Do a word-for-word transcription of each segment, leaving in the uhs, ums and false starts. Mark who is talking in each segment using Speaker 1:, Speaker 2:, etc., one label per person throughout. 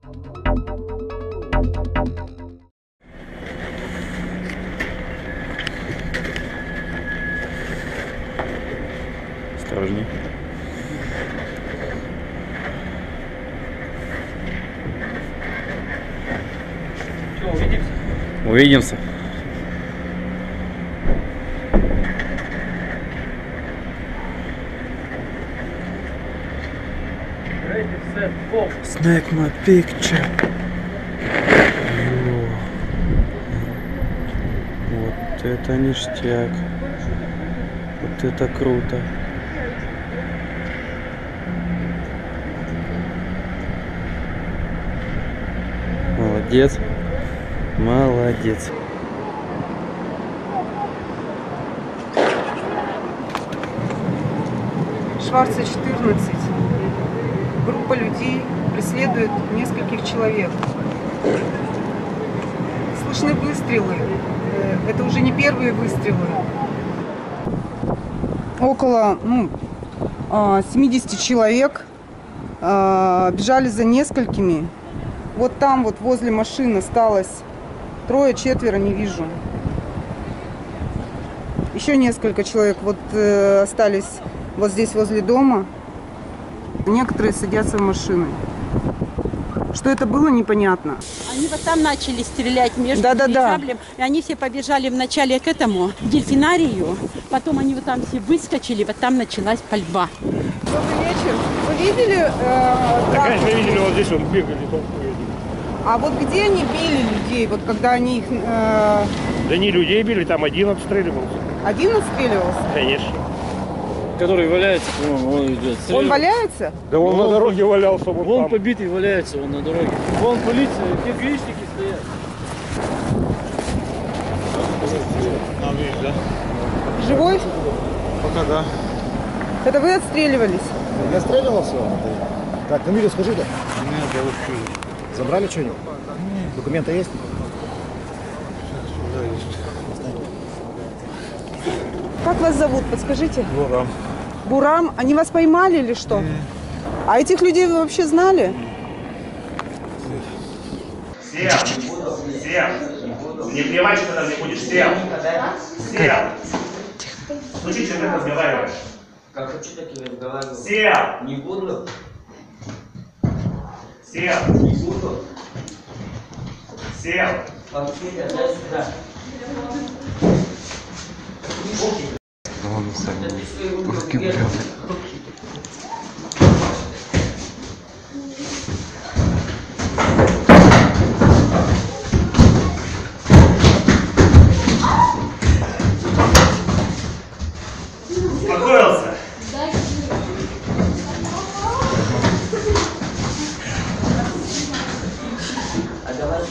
Speaker 1: Осторожнее.
Speaker 2: Что, увидимся?
Speaker 1: Увидимся. Snake my picture. О, вот это ништяк. Вот это круто. Молодец. Молодец.
Speaker 3: Шварца четырнадцать. Группа людей преследует нескольких человек. Слышны выстрелы. Это уже не первые выстрелы. Около ну, семидесяти человек бежали за несколькими. Вот там вот возле машин осталось трое-четверо, не вижу. Еще несколько человек вот э, остались вот здесь возле дома. Некоторые садятся в машины. Что это было, непонятно.
Speaker 4: Они вот там начали стрелять между
Speaker 3: да, да, да.
Speaker 4: И они все побежали вначале к этому, к дельфинарию. Потом они вот там все выскочили, вот там началась пальба.
Speaker 3: Добрый вечер. Вы видели? Э,
Speaker 5: да, да, конечно, видели, вот здесь он бегали.
Speaker 3: А вот где они били людей, вот когда они их... Э...
Speaker 5: Да не людей били, там один отстреливался.
Speaker 3: Один отстреливался?
Speaker 5: Конечно.
Speaker 2: Который валяется, по-моему, он идет.
Speaker 3: Он валяется?
Speaker 5: Да он, он на дороге валялся. Вот
Speaker 2: он
Speaker 5: там.
Speaker 2: Побитый валяется, он на дороге. Вон полиция, где гаишники стоят.
Speaker 5: А, видишь, да?
Speaker 3: Живой?
Speaker 5: Пока да.
Speaker 3: Это вы отстреливались?
Speaker 6: Я отстреливался. Так, фамилию скажите.
Speaker 5: Нет, я вот чую.
Speaker 6: Забрали что-нибудь? Документы есть?
Speaker 5: Да, есть.
Speaker 3: Как вас зовут, подскажите?
Speaker 5: Бурам.
Speaker 3: Бурам? Они вас поймали или что? Mm. А этих людей вы вообще знали?
Speaker 7: Сел! Сел! Не плевать, что там не будешь. Сел! Сел! Слушай, что ты разговариваешь?
Speaker 8: Как хочу, так и разговариваю.
Speaker 7: Сел!
Speaker 8: Не буду.
Speaker 7: Сел!
Speaker 8: Не буду.
Speaker 7: Сел!
Speaker 8: Вообще, дай сюда.
Speaker 1: Ладно, сами. Руки убрал.
Speaker 7: Успокоился?
Speaker 8: А давай.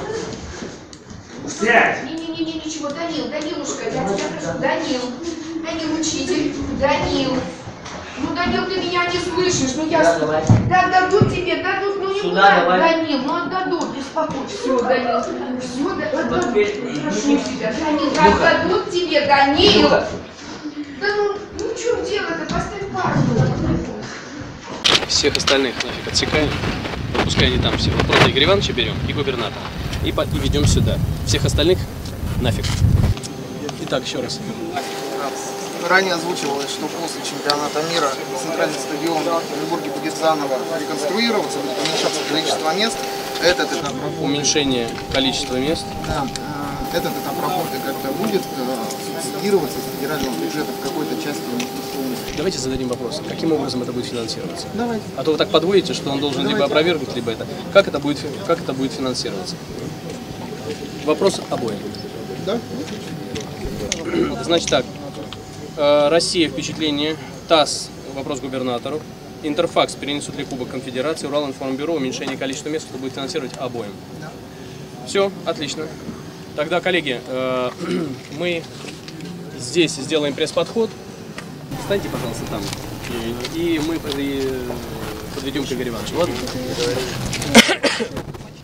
Speaker 7: Сядь!
Speaker 9: Не-не-не, ничего, Данил, Данилушка, я тебя прошу, Данил, Данил, учитель, Данил. Ну, Данил, ты меня не слышишь, ну я...
Speaker 8: Да, давай.
Speaker 9: Да, дадут тебе, дадут, ну не
Speaker 8: Сюда,
Speaker 9: буду,
Speaker 8: давай.
Speaker 9: Данил, ну отдадут, успокойся. Все, Данил, все, отдадут, прошу тебя, Данил, отдадут тебе, Данил.
Speaker 8: Люка.
Speaker 9: Да ну, ну что делать-то, поставь пару.
Speaker 10: Всех остальных нафиг отсекаем, пускай они там все. Вот просто Игоря Ивановича берем и губернатора. И, по, и ведем сюда. Всех остальных нафиг. Итак, еще раз.
Speaker 11: Ранее озвучивалось, что после чемпионата мира центральный стадион в Петербурге будет заново реконструироваться, будет уменьшаться количество мест. Этот этап работы...
Speaker 10: Уменьшение количества мест.
Speaker 11: Да, этот этап работы как-то будет субсидироваться из федерального бюджета в какой-то части.
Speaker 10: Давайте зададим вопрос, каким образом это будет финансироваться?
Speaker 11: Давайте.
Speaker 10: А то вы так подводите, что он должен
Speaker 11: Давайте.
Speaker 10: либо опровергнуть, либо это. Как это будет, как это будет финансироваться? Вопрос обоим.
Speaker 11: Да?
Speaker 10: Значит так, Россия впечатление, ТАСС вопрос губернатору, Интерфакс перенесут ли Кубок Конфедерации, Уралинформбюро уменьшение количества мест, кто будет финансировать обоим.
Speaker 11: Да.
Speaker 10: Все, отлично. Тогда, коллеги, мы здесь сделаем пресс-подход. Встаньте, пожалуйста, там. И мы подведем к Игорю Ивановичу. Ладно?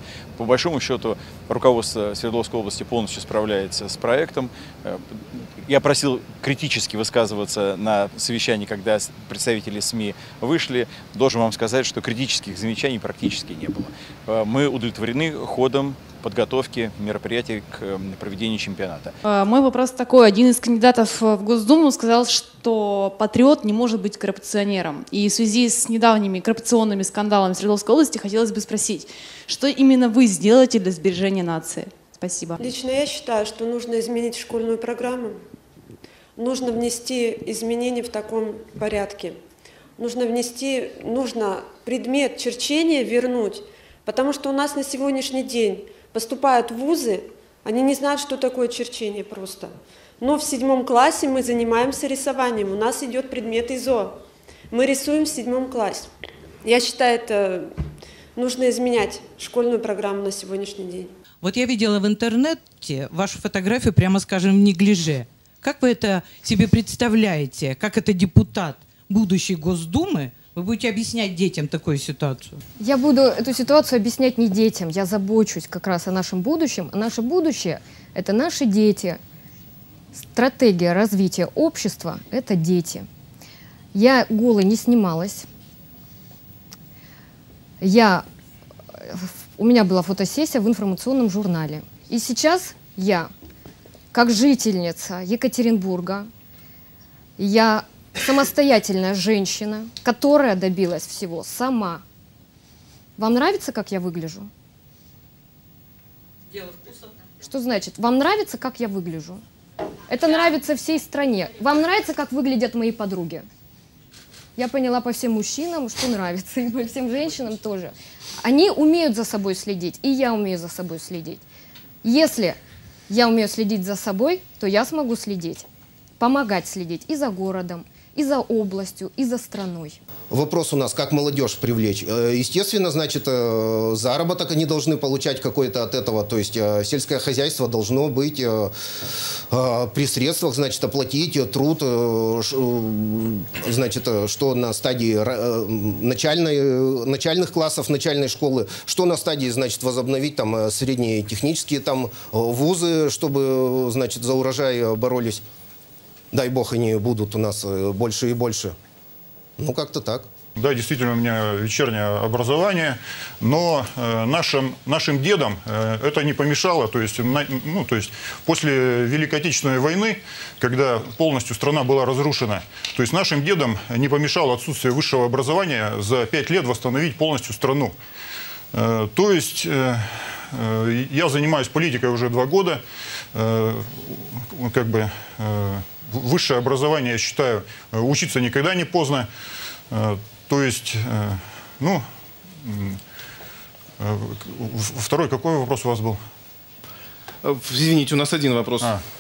Speaker 12: большому счету руководство Свердловской области полностью справляется с проектом. Я просил критически высказываться на совещании, когда представители СМИ вышли. Должен вам сказать, что критических замечаний практически не было. Мы удовлетворены ходом подготовки мероприятий к проведению чемпионата.
Speaker 13: Мой вопрос такой. Один из кандидатов в Госдуму сказал, что патриот не может быть коррупционером. И в связи с недавними коррупционными скандалами в Свердловской области хотелось бы спросить, что именно вы сделаете для сбережения нации? Спасибо.
Speaker 14: Лично я считаю, что нужно изменить школьную программу. Нужно внести изменения в таком порядке. Нужно внести, нужно предмет черчения вернуть, потому что у нас на сегодняшний день поступают в вузы, они не знают, что такое черчение просто. Но в седьмом классе мы занимаемся рисованием, у нас идет предмет ИЗО. Мы рисуем в седьмом классе. Я считаю, это нужно изменять школьную программу на сегодняшний день.
Speaker 15: Вот я видела в интернете вашу фотографию, прямо скажем, в неглиже. Как вы это себе представляете? Как это депутат будущей Госдумы вы будете объяснять детям такую ситуацию?
Speaker 16: Я буду эту ситуацию объяснять не детям. Я забочусь как раз о нашем будущем. А наше будущее – это наши дети. Стратегия развития общества – это дети. Я голой не снималась. Я, у меня была фотосессия в информационном журнале. И сейчас я, как жительница Екатеринбурга, я самостоятельная женщина, которая добилась всего сама. Вам нравится, как я выгляжу?
Speaker 15: Дело вкуса.
Speaker 16: Что значит? Вам нравится, как я выгляжу? Это нравится всей стране. Вам нравится, как выглядят мои подруги? Я поняла по всем мужчинам, что нравится, и по всем женщинам тоже. Они умеют за собой следить, и я умею за собой следить. Если я умею следить за собой, то я смогу следить, помогать следить и за городом, и за областью, и за страной.
Speaker 17: Вопрос у нас, как молодежь привлечь. Естественно, значит, заработок они должны получать какой-то от этого. То есть сельское хозяйство должно быть при средствах, значит, оплатить труд, значит, что на стадии начальной, начальных классов, начальной школы, что на стадии, значит, возобновить там средние технические там вузы, чтобы, значит, за урожай боролись. Дай бог, они будут у нас больше и больше. Ну, как-то так.
Speaker 5: Да, действительно, у меня вечернее образование, но э, нашим, нашим дедам э, это не помешало. То есть, на, ну, то есть после Великой Отечественной войны, когда полностью страна была разрушена, то есть нашим дедам не помешало отсутствие высшего образования за пять лет восстановить полностью страну. Э, то есть э, э, я занимаюсь политикой уже два года, э, как бы... Э, Высшее образование, я считаю, учиться никогда не поздно. То есть, ну, второй какой вопрос у вас был?
Speaker 18: Извините, у нас один вопрос.
Speaker 5: А.